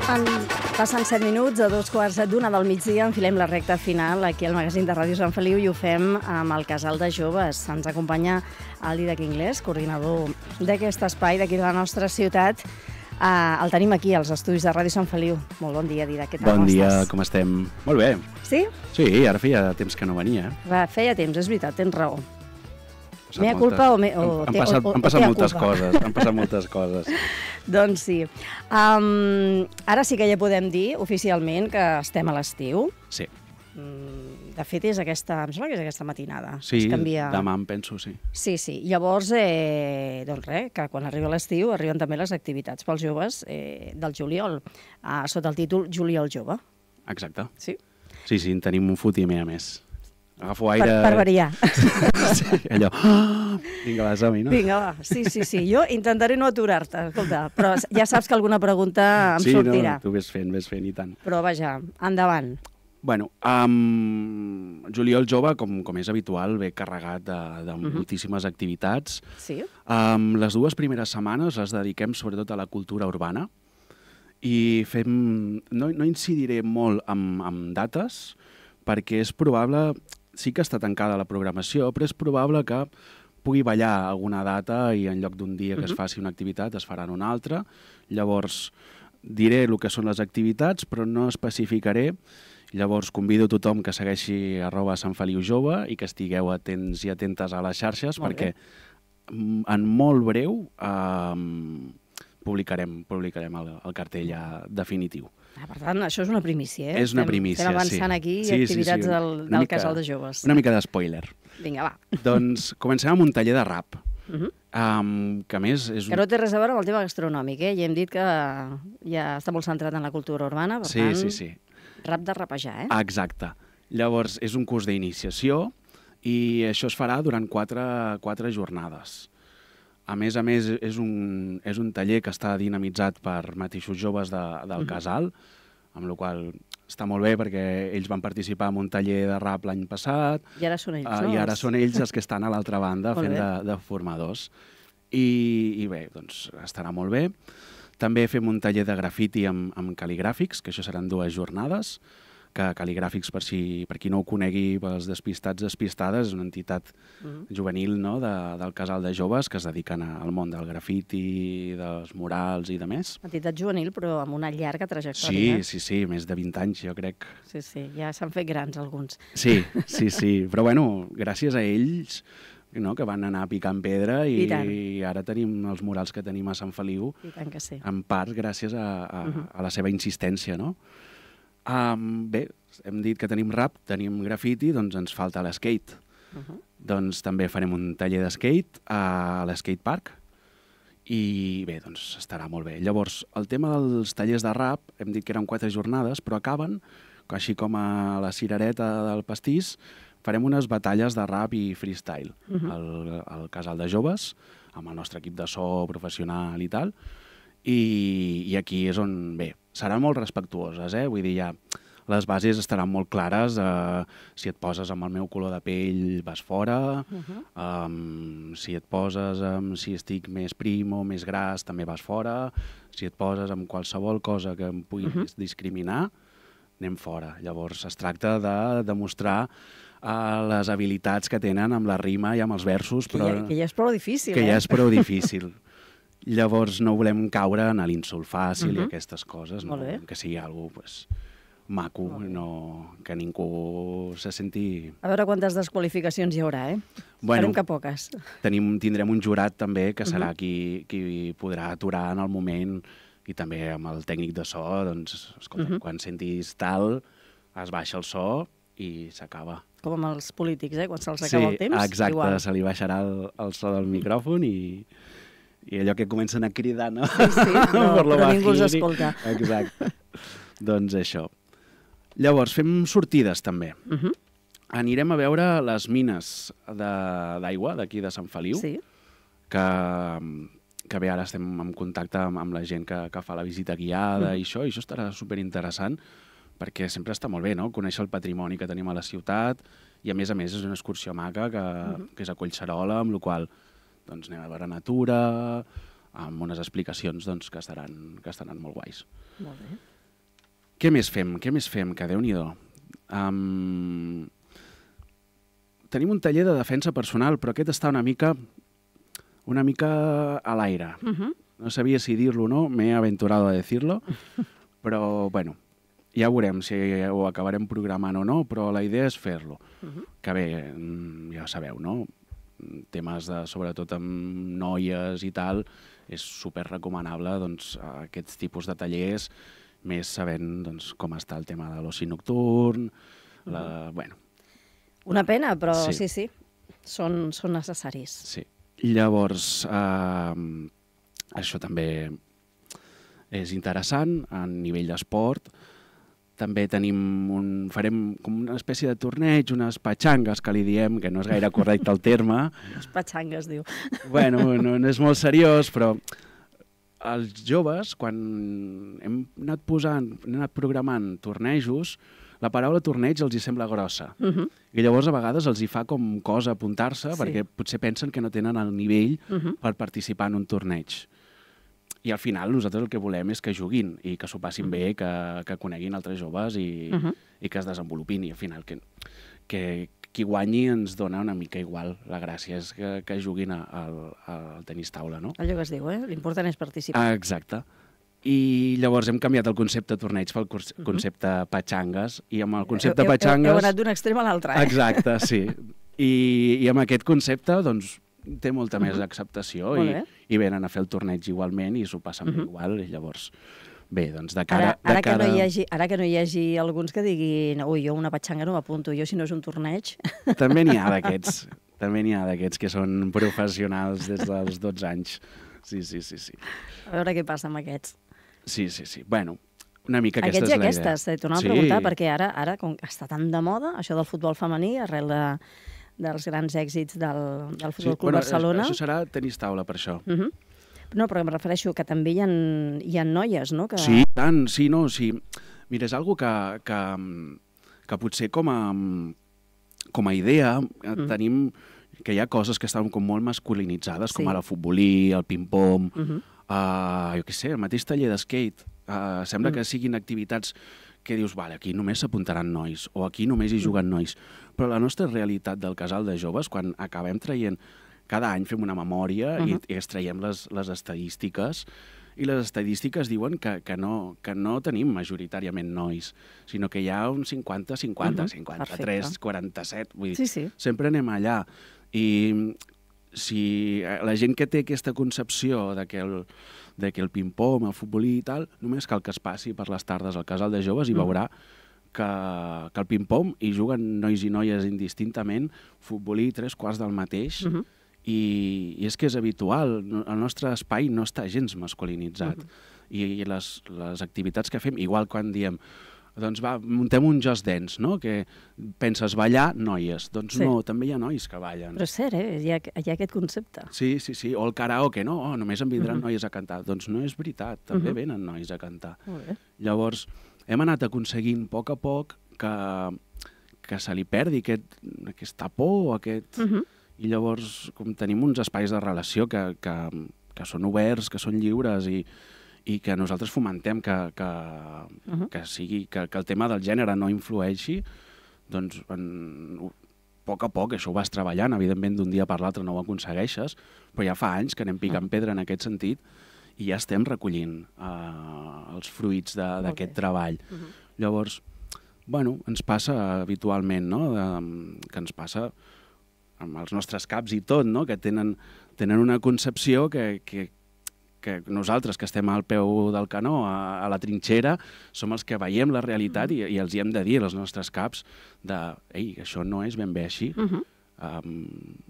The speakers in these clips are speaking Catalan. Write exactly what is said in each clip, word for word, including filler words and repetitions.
En, passen set minuts a dos quarts d'una del migdia, enfilem la recta final aquí al magazín de Ràdio Sant Feliu i ho fem amb el Casal de Joves. Ens acompanya el Dídac Inglés, coordinador d'aquest espai d'aquí de la nostra ciutat. Uh, el tenim aquí, als estudis de Ràdio Sant Feliu. Molt bon dia, Dídac. Què tal? Bon com dia, estàs? com estem? Molt bé. Sí? Sí, ara feia temps que no venia. Va, feia temps, és veritat, tens raó. Passat Mea moltes- culpa o me- o Han te- passat, o- o han passat tea moltes culpa? coses, han passat moltes coses. Doncs sí. Um, ara sí que ja podem dir oficialment que estem a l'estiu. Sí, Mm, De fet, és aquesta, em sembla que és aquesta matinada. sí, Es canvia... demà em penso, sí. Sí, sí. Llavors, eh, doncs res, que quan arriba l'estiu arriben també les activitats pels joves eh, del juliol, eh, sota el títol Juliol Jove. Exacte. Sí. Sí, sí, en tenim un fotimer a més. Agafo Per, aire... per variar. Sí, allò... Ah! Vinga, va, som-hi, no? Vinga, va. Sí, sí, sí. Jo intentaré no aturar-te, escolta, però ja saps que alguna pregunta em sí, sortirà. no, tu ves fent, ves fent, i tant. Però vaja, endavant. Bueno, um, Juliol Jove, com, com és habitual, ve carregat de, de Mhm. moltíssimes activitats. Sí? Um, les dues primeres setmanes les dediquem sobretot a la cultura urbana i fem, no, no incidiré molt en, en dates perquè és probable, sí que està tancada la programació, però és probable que pugui ballar alguna data i en lloc d'un dia que Mhm. es faci una activitat es farà una altra. Llavors diré el que són les activitats però no especificaré. Llavors convido tothom que segueixi arroba Sant Feliu Jove i que estigueu atents i atentes a les xarxes Molt perquè bé. mm, en molt breu eh, publicarem, publicarem el, el cartell ja definitiu. Ah, per tant, això és una primícia, eh? És una Estem- primícia, Estem avançant sí. aquí Sí, sí, activitats sí, del, una del mica- Casal de Joves. Una mica d'espoiler. Vinga, va. Doncs comencem amb un taller de rap, Uh -huh. um, que a més és Que no té res a veure amb el tema gastronòmic, eh? Ja hem dit que ja està molt centrat en la cultura urbana, per Sí, tant, sí, sí. rap de rapejar, eh? Exacte. Llavors, és un curs d'iniciació i això es farà durant quatre, quatre jornades. A més a més, és un, és un taller que està dinamitzat per mateixos joves de, del Mhm. casal, amb la qual està molt bé perquè ells van participar en un taller de rap l'any passat, I ara són ells, uh, no? i ara Els- són ells els que estan a l'altra banda Molt fent bé. de, de formadors. I, I bé, doncs estarà molt bé. També fem un taller de grafiti amb, amb cal·ligràfics, que això seran dues jornades, que Cal·ligràfics, per, si, per qui no ho conegui, pels despistats despistades, és una entitat Mhm. juvenil, no?, de, del casal de joves que es dediquen a, al món del grafiti, dels murals i de més. Entitat juvenil, però amb una llarga Sí, trajectòria. sí, sí, més de vint anys, jo crec. Sí, sí, ja s'han fet grans alguns. Sí, sí, sí, però bueno, gràcies a ells, no?, que van anar picant pedra i, I tant. i ara tenim els murals que tenim a Sant Feliu, I tant que sí. en part gràcies a, a, Mhm. a la seva insistència, no? Um, bé, hem dit que tenim rap, tenim grafiti, doncs ens falta l'skate. Uh -huh. Doncs també farem un taller de skate a l'skate park i bé, doncs estarà molt bé. Llavors, el tema dels tallers de rap, hem dit que eren quatre jornades, però acaben, així com a la cirereta del pastís, farem unes batalles de rap i freestyle Uh -huh. al, al casal de joves, amb el nostre equip de so professional i tal, i, i aquí és on, bé, seran molt respectuoses, eh? Vull dir, ja les bases estaran molt clares, eh, si et poses amb el meu color de pell vas fora, Uh -huh. um, si et poses amb si estic més prim o més gras també vas fora, si et poses amb qualsevol cosa que em pugui Uh -huh. discriminar, anem fora. Llavors es tracta de demostrar uh, les habilitats que tenen amb la rima i amb els versos, Que, però ja, que ja és prou difícil, que eh? ja és prou difícil. Llavors no volem caure en l'insult fàcil Uh -huh. i aquestes coses, no? Molt bé. Que sigui algo pues, maco, Molt bé. no, que ningú se senti... A veure quantes desqualificacions hi haurà, eh? Bueno, Esperem que poques. Tenim, tindrem un jurat també que serà Mhm. qui, qui podrà aturar en el moment i també amb el tècnic de so, doncs, escolta, Mhm. quan sentis tal, es baixa el so i s'acaba. Com amb els polítics, eh? Quan se'ls acaba el temps, exacte, igual. se li baixarà el, el so del micròfon i, i allò que comencen a cridar, no? Sí, sí, però, Per lo però ningú els bajini. escolta. Exacte. Doncs això. Llavors, fem sortides també. Uh -huh. Anirem a veure les mines de- d'aigua d'aquí de Sant Feliu, Sí. que, que bé, ara estem en contacte amb, amb la gent que, que fa la visita guiada Mhm. i això, i això estarà superinteressant perquè sempre està molt bé, no?, conèixer el patrimoni que tenim a la ciutat i a més a més és una excursió maca que, Mhm. que és a Collserola, amb la qual doncs, anem a veure natura, amb unes explicacions doncs, que, estaran, que estaran molt guais. Molt bé. Què més fem? Què més fem? Que Déu-n'hi-do. Um, tenim un taller de defensa personal, però aquest està una mica, una mica a l'aire. Uh -huh. No sabia si dir-lo o no, m'he aventurado a decir-lo, però, bueno, ja veurem si ho acabarem programant o no, però la idea és fer-lo. Uh -huh. Que bé, ja sabeu, no? Temes de, sobretot amb noies i tal, és super recomanable doncs, aquests tipus de tallers, més sabent doncs, com està el tema de l'oci nocturn, la, uh-huh. bueno. Una pena, però sí, sí, sí. Són, són necessaris. Sí. Llavors, eh, això també és interessant a nivell d'esport. També tenim un, farem com una espècie de torneig, unes patxangues, que li diem, que no és gaire correcte el terme. Les patxangues, diu. Bueno, no, no és molt seriós, però els joves, quan hem anat posant, hem anat programant tornejos, la paraula torneig els hi sembla grossa. Uh -huh. I llavors a vegades els hi fa com cosa apuntar-se, sí. perquè potser pensen que no tenen el nivell uh -huh. per participar en un torneig. I al final nosaltres el que volem és que juguin i que s'ho passin uh -huh. bé, que, que coneguin altres joves i, uh -huh. i que es desenvolupin. I al final que, que qui guanyi ens dona una mica igual. La gràcia és que, que juguin al, al tenis taula, no? Allò que es diu, eh? L'important és participar. Exacte. I llavors hem canviat el concepte torneig pel concepte uh -huh. patxangues, i amb el concepte heu, patxangues... Heu anat d'un extrem a l'altre, eh? Exacte, sí. I, I amb aquest concepte, doncs, té molta uh -huh. més acceptació i, i venen a fer el torneig igualment i s'ho passen uh -huh. igual, i llavors... Bé, doncs de cara... Ara, ara, de cara... Que no hi hagi, ara que no hi hagi alguns que diguin ui, jo una patxanga no m'apunto, jo si no és un torneig... També n'hi ha d'aquests, també n'hi ha d'aquests que són professionals des dels dotze anys. Sí, sí, sí, sí. A veure què passa amb aquests. Sí, sí, sí. Bueno, una mica aquesta Aquests és la idea. Aquests i aquestes, t'he tornat sí. a preguntar, perquè ara, ara com està tan de moda, això del futbol femení, arrel de, dels grans èxits del, del Futbol sí, Club bueno, Barcelona... Això serà tenis taula, per això. Uh -huh. No, però em refereixo que també hi ha, hi ha noies, no? Que... Sí, tant, sí, no, sí. Mira, és una cosa que, que, que potser com a, com a idea uh -huh. tenim que hi ha coses que estan com molt masculinitzades, sí. com ara el futbolí, el ping-pong... Uh -huh. Uh, jo què sé, el mateix taller d'skate. Uh, sembla mm. que siguin activitats que dius, vale, aquí només s'apuntaran nois, o aquí només hi juguen mm. nois. Però la nostra realitat del casal de joves, quan acabem traient, cada any fem una memòria uh -huh. i, i extraiem les, les estadístiques, i les estadístiques diuen que, que, no, que no tenim majoritàriament nois, sinó que hi ha un cinquanta cinquanta, uh -huh. cinquanta-tres, quaranta-set, vull dir, sí, sí. sempre anem allà. I... si la gent que té aquesta concepció de que el, de que el ping-pong, el futbolí i tal, només cal que es passi per les tardes al casal de joves i veurà que, que el ping-pong hi juguen nois i noies indistintament, futbolí tres quarts del mateix, uh-huh. i, i és que és habitual, el nostre espai no està gens masculinitzat. Uh-huh. I, i les, les activitats que fem, igual quan diem doncs va, muntem un Just Dance, no? Que penses ballar, noies. Doncs sí. no, també hi ha nois que ballen. Però és cert, eh? Hi ha, hi ha aquest concepte. Sí, sí, sí. O el karaoke, no? Oh, només en vindran uh-huh. noies a cantar. Doncs no és veritat, també uh-huh. venen nois a cantar. Molt bé. Llavors, hem anat aconseguint a poc a poc que, que se li perdi aquest, aquesta por, aquest... Uh-huh. I llavors, com tenim uns espais de relació que, que, que són oberts, que són lliures i i que nosaltres fomentem que, que, uh-huh. que, sigui, que, que el tema del gènere no influeixi, doncs en, a poc a poc això ho vas treballant, evidentment d'un dia per l'altre no ho aconsegueixes, però ja fa anys que anem picant uh-huh. pedra en aquest sentit i ja estem recollint uh, els fruits d'aquest treball. Uh-huh. Llavors, bueno, ens passa habitualment, no? De, que ens passa amb els nostres caps i tot, no? Que tenen, tenen una concepció que, que que nosaltres, que estem al peu del canó, a, a la trinxera, som els que veiem la realitat i, i els hi hem de dir als nostres caps de, ei, això no és ben bé així. Uh-huh. um,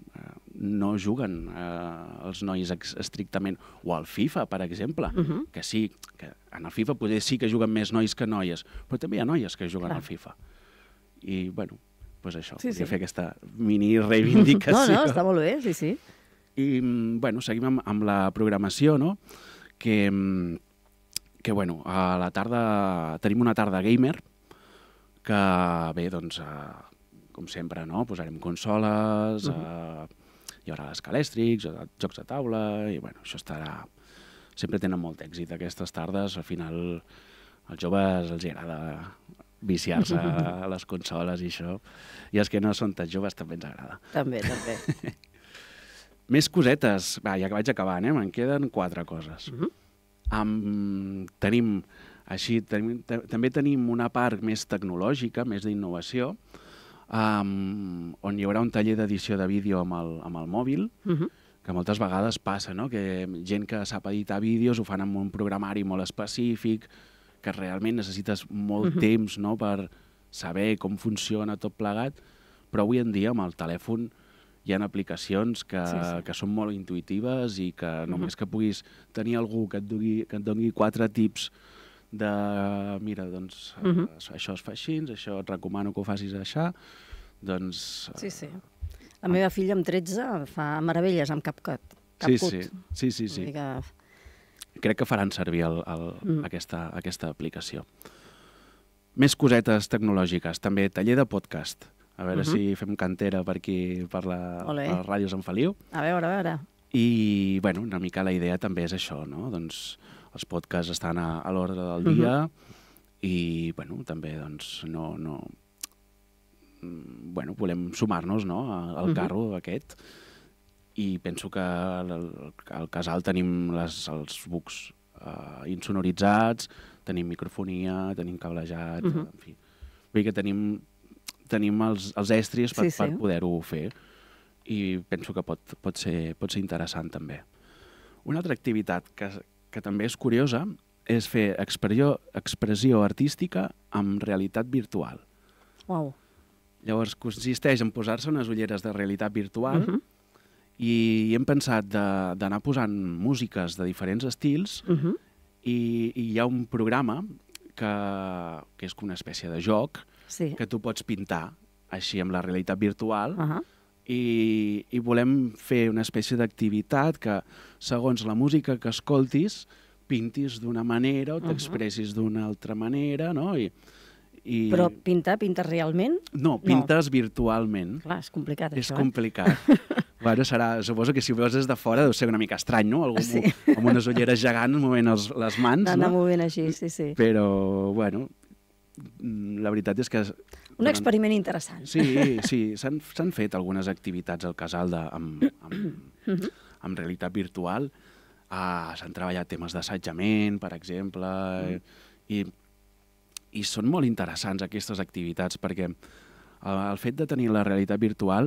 no juguen uh, els nois estrictament. O al FIFA, per exemple, uh-huh. que sí, que en el FIFA potser sí que juguen més nois que noies, però també hi ha noies que juguen Clar. al FIFA. I, bueno, doncs això, sí, volia sí. fer aquesta mini reivindicació. No, no, està molt bé, sí, sí. I, bueno, seguim amb, amb la programació, no? Que, que, bueno, a la tarda tenim una tarda gamer que, bé, doncs, uh, com sempre, no? Posarem consoles, uh-huh. uh, hi haurà escalèstrics, jocs de taula, i, bueno, això estarà... Sempre tenen molt èxit aquestes tardes, al final als joves els agrada viciar-se a les consoles i això. I els que no són tan joves també ens agrada. També, també. Més cosetes. Va, ja que vaig acabant, eh? Me'n queden quatre coses. Uh-huh. Um, tenim, així, tenim, també tenim una part més tecnològica, més d'innovació, um, on hi haurà un taller d'edició de vídeo amb el, amb el mòbil, uh-huh. que moltes vegades passa, no? Que gent que sap editar vídeos ho fan amb un programari molt específic, que realment necessites molt uh-huh. temps, no?, per saber com funciona tot plegat, però avui en dia amb el telèfon hi ha aplicacions que, sí, sí. que són molt intuïtives i que uh-huh. només que puguis tenir algú que et doni, que et doni quatre tips de, mira, doncs, uh-huh. això es fa així, això et recomano que ho facis així, doncs... Sí, sí. La meva filla amb tretze fa meravelles amb CapCut. Sí, sí, sí, sí, sí. Que... Crec que faran servir el, el, mm. aquesta, aquesta aplicació. Més cosetes tecnològiques, també taller de podcast. A veure uh-huh. si fem cantera per aquí, per, la, per les ràdios en Feliu. A veure, a veure. I, bueno, una mica la idea també és això, no? Doncs els podcasts estan a, a l'ordre del dia uh-huh. i, bueno, també, doncs, no... no bueno, volem sumar-nos, no?, al carro uh-huh. aquest. I penso que al, al casal tenim les, els bucs uh, insonoritzats, tenim microfonia, tenim cablejat, uh-huh. en fi. Vull dir que tenim, tenim els, els estris per, sí, sí. per poder-ho fer i penso que pot, pot, ser, pot ser interessant també. Una altra activitat que, que també és curiosa és fer expressió, expressió artística amb realitat virtual. Uau. Llavors, consisteix en posar-se unes ulleres de realitat virtual uh-huh. i hem pensat d'anar posant músiques de diferents estils uh-huh. i, i hi ha un programa que, que és una espècie de joc sí. que tu pots pintar així amb la realitat virtual uh-huh. i, i volem fer una espècie d'activitat que, segons la música que escoltis, pintis d'una manera o t'expressis uh-huh. d'una altra manera, no? I, I... Però pintar, pintes realment? No, pintes no. virtualment. Clar, és complicat, és això. És complicat. Bueno, serà, suposo que si ho veus des de fora deu ser una mica estrany, no? Algú sí. amb unes ulleres gegants movent els, les mans, D'anar no? movent així, sí, sí. Però, bueno, la veritat és que... Un experiment interessant. Sí, sí, s'han fet algunes activitats al casal de, amb, amb, amb realitat virtual. Ah, s'han treballat temes d'assetjament, per exemple, mm. i... I són molt interessants aquestes activitats perquè el fet de tenir la realitat virtual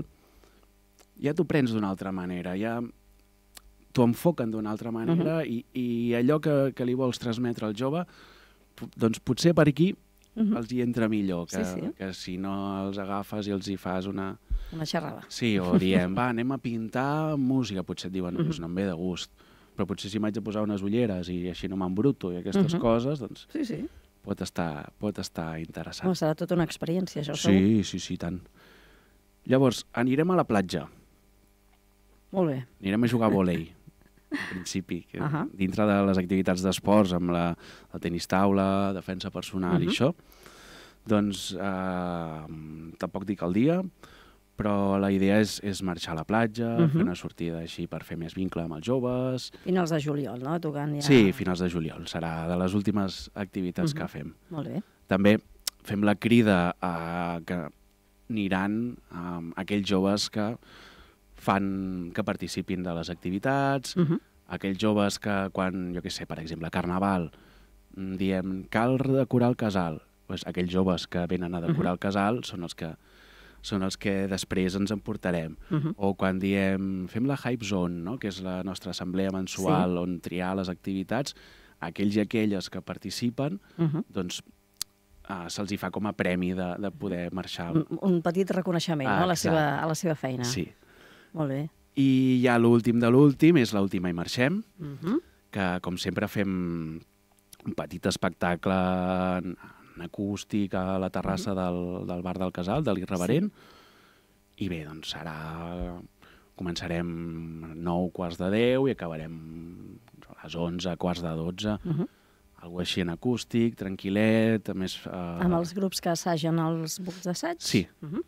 ja t'ho prens d'una altra manera, ja t'ho enfoquen d'una altra manera uh-huh. i, i allò que, que li vols transmetre al jove, doncs potser per aquí uh-huh. els hi entra millor, que, sí, sí. que si no els agafes i els hi fas una... Una xerrada. Sí, o diem, va, anem a pintar música, potser et diuen, uh-huh. doncs no em ve de gust, però potser si m'haig de posar unes ulleres i així no m'embruto i aquestes uh-huh. coses, doncs... Sí, sí. Pot estar, pot estar interessant. No, serà tota una experiència, això sí, segur. Sí, sí, tant. Llavors, anirem a la platja. Molt bé. Anirem a jugar a vòlei, en principi. Que uh-huh. Dintre de les activitats d'esports, amb la, el tenis taula, defensa personal uh-huh. i això, doncs eh, tampoc dic el dia, però la idea és, és marxar a la platja, uh-huh. fer una sortida així per fer més vincle amb els joves. Finals de juliol, no? Tocant ja... Sí, finals de juliol. Serà de les últimes activitats uh-huh. que fem. Molt bé. També fem la crida a que aniran a aquells joves que fan que participin de les activitats, uh-huh. aquells joves que quan, jo què sé, per exemple, Carnaval, diem cal decorar el casal, doncs aquells joves que venen a decorar uh-huh. el casal són els que són els que després ens emportarem. Uh-huh. O quan diem, fem la Hype Zone, no? Que és la nostra assemblea mensual sí. on triar les activitats, aquells i aquelles que participen, uh-huh. doncs uh, se'ls hi fa com a premi de, de poder marxar. Un, un petit reconeixement ah, no? a, la seva, a la seva feina. Sí. Molt bé. I ja l'últim de l'últim és l'última i marxem, uh-huh. que com sempre fem un petit espectacle en, en acústic a la terrassa uh-huh. del, del bar del Casal, de l'Irreverent, sí. I bé, doncs serà... Començarem a nou quarts de deu i acabarem a les onze, quarts de dotze, uh-huh. algo així en acústic, tranquil·let, a més... Uh... Amb els grups que assagen els bucs d'assaig? Sí. Uh-huh.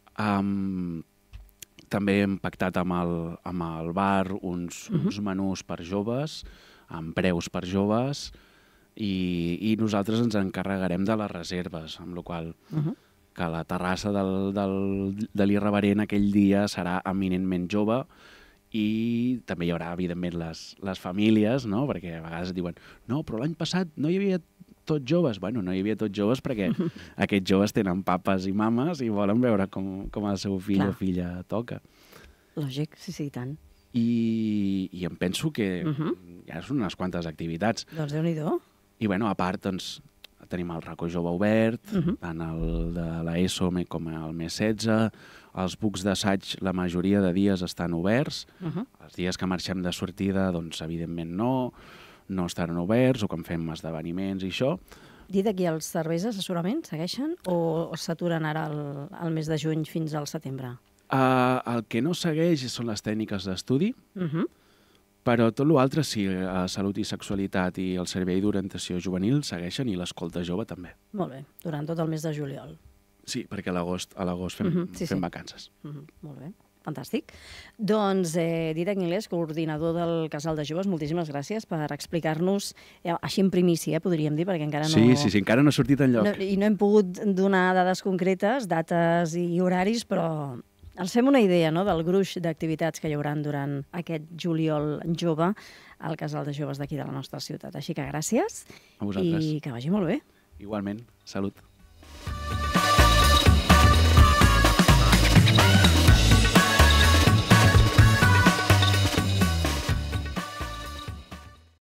um, també hem pactat amb el, amb el bar uns, uh-huh. uns menús per joves, amb preus per joves, i, i nosaltres ens encarregarem de les reserves, amb la qual uh -huh. que la terrassa del, del, de l'Irreverent aquell dia serà eminentment jove, i també hi haurà, evidentment, les, les famílies, no? Perquè a vegades diuen no, però l'any passat no hi havia tots joves. Bueno, no hi havia tots joves perquè aquests joves tenen papes i mames i volen veure com, com el seu fill Clar. o filla toca. Lògic, sí, sí, i tant. I, i em penso que uh -huh. ja són unes quantes activitats. Doncs Déu-n'hi-do. I bueno, a part, doncs, tenim el racó jove obert, uh -huh. tant el de l'ESO com el més setze, els bucs d'assaig la majoria de dies estan oberts, uh -huh. els dies que marxem de sortida, doncs, evidentment no, no estaran oberts, o quan fem esdeveniments i això. Dit aquí, els serveis d'assessorament segueixen o s'aturen ara el, el mes de juny fins al setembre? Uh, el que no segueix són les tècniques d'estudi, uh -huh. però tot l'altre sí, a Salut i Sexualitat i el Servei d'Orientació Juvenil segueixen, i l'Escolta Jove també. Molt bé, durant tot el mes de juliol. Sí, perquè a l'agost a l'agost fem, uh -huh, sí, fem sí. vacances. Uh -huh, molt bé, fantàstic. Doncs, eh, Dídac Inglés, coordinador del Casal de Joves, moltíssimes gràcies per explicar-nos, eh, així en primícia, eh, podríem dir, perquè encara no... Sí, sí, sí, encara no ha sortit enlloc. No, I no hem pogut donar dades concretes, dates i horaris, però ens fem una idea, no?, del gruix d'activitats que hi haurà durant aquest juliol jove al Casal de Joves d'aquí de la nostra ciutat. Així que gràcies a vosaltres. I que vagi molt bé. Igualment. Salut.